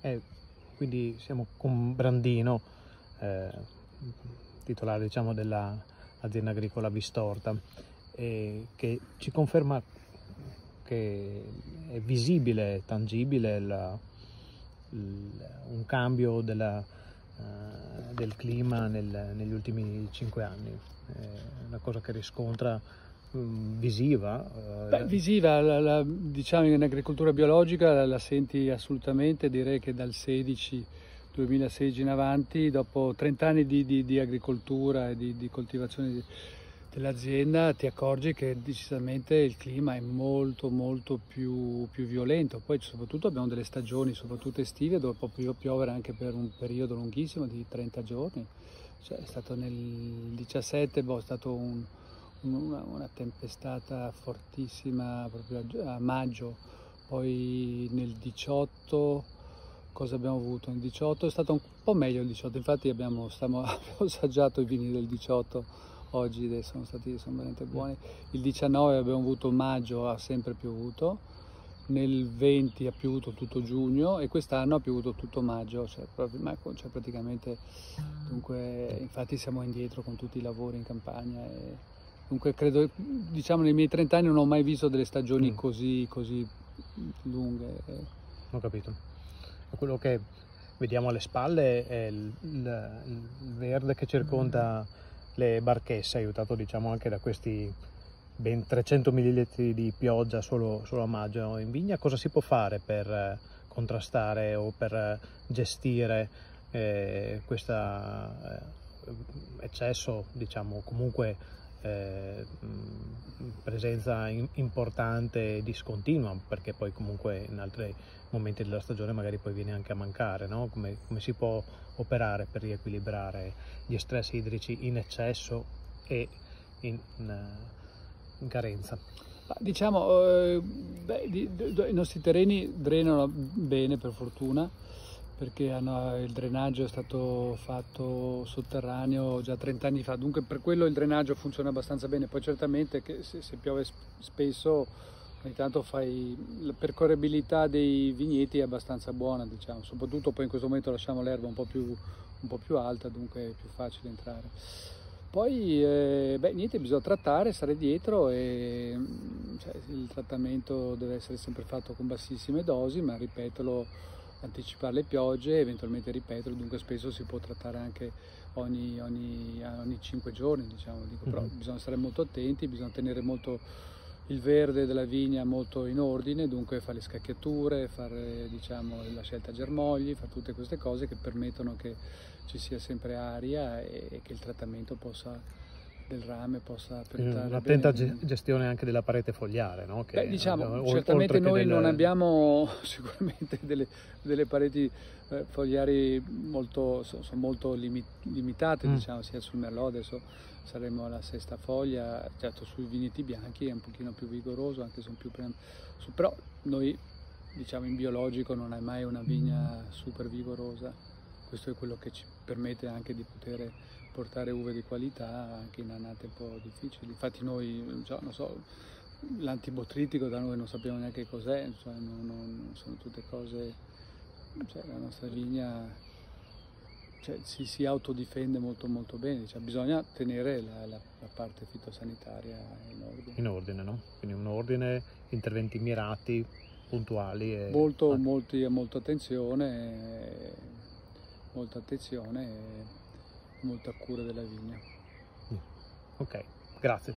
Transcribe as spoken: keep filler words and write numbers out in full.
E quindi siamo con Brandino, eh, titolare diciamo dell'azienda agricola Vistorta, e che ci conferma che è visibile, tangibile la, il, un cambio della, uh, del clima nel, negli ultimi cinque anni. È una cosa che riscontra um, visiva. Uh, Beh, visiva, la, la, diciamo in agricoltura biologica la, la senti assolutamente, direi che dal sedici duemilasedici in avanti, dopo trenta anni di, di, di agricoltura e di, di coltivazione di, dell'azienda, ti accorgi che decisamente il clima è molto molto più, più violento. Poi soprattutto abbiamo delle stagioni, soprattutto estive, dove può piovere anche per un periodo lunghissimo di trenta giorni. Cioè, è stato nel diciassette, boh, è stato un, una, una tempestata fortissima proprio a, a maggio. Poi nel diciotto cosa abbiamo avuto? Nel diciotto è stato un po' meglio il diciotto, infatti abbiamo, stiamo, abbiamo assaggiato i vini del diciotto oggi, adesso sono stati sono veramente buoni. Il diciannove abbiamo avuto maggio, ha sempre piovuto, nel venti ha piovuto tutto giugno e quest'anno ha piovuto tutto maggio, cioè, proprio, cioè praticamente, dunque infatti siamo indietro con tutti i lavori in campagna. E, dunque credo, diciamo nei miei trenta anni non ho mai visto delle stagioni mm. così, così lunghe. Ho capito. Quello che vediamo alle spalle è il, il, il verde che circonda le barchesse, aiutato diciamo anche da questi ben trecento millilitri di pioggia solo, solo a maggio. In vigna cosa si può fare per contrastare o per gestire eh, questo eh, eccesso, diciamo comunque eh, presenza in, importante e discontinua, perché poi comunque in altri momenti della stagione magari poi viene anche a mancare, no? Come, come si può operare per riequilibrare gli stress idrici in eccesso e in, in, in carenza? Diciamo, eh, beh, di, di, i nostri terreni drenano bene per fortuna, perché hanno, il drenaggio è stato fatto sotterraneo già trenta anni fa, dunque per quello il drenaggio funziona abbastanza bene. Poi certamente che se, se piove spesso ogni tanto fai, la percorribilità dei vigneti è abbastanza buona, diciamo, soprattutto poi in questo momento lasciamo l'erba un po' più, un po' più alta, dunque è più facile entrare. Poi eh, beh, niente, bisogna trattare, stare dietro, e cioè, il trattamento deve essere sempre fatto con bassissime dosi, ma ripeterlo, anticipare le piogge, eventualmente ripeterlo, dunque spesso si può trattare anche ogni, ogni, ogni cinque giorni, diciamo. Dico, però mm-hmm. bisogna stare molto attenti, bisogna tenere molto il verde della vigna molto in ordine, dunque fare le scacchiature, fare diciamo, la scelta a germogli, fare tutte queste cose che permettono che ci sia sempre aria e, e che il trattamento possa, del rame possa penetrare. Un'attenta gestione anche della parete fogliare, no? Che, Beh, diciamo, o, certamente noi del... non abbiamo sicuramente delle, delle pareti eh, fogliari molto, sono molto limit, limitate, mm. diciamo, sia sul Merlot, adesso saremo alla sesta foglia, certo sui vigneti bianchi è un pochino più vigoroso, anche se sono più su, però noi diciamo in biologico non è mai una vigna super vigorosa, questo è quello che ci permette anche di poter portare uve di qualità anche in annate un po' difficili. Infatti noi, cioè, non so, l'antibotritico da noi non sappiamo neanche cos'è, cioè, non, non, sono tutte cose, cioè, la nostra vigna cioè, si, si autodifende molto molto bene, cioè, bisogna tenere la, la, la parte fitosanitaria in ordine. In ordine, no? Quindi un ordine, interventi mirati, puntuali. E... Molto, ah. molti, molta attenzione, molta attenzione e molta cura della vigna. Ok, grazie.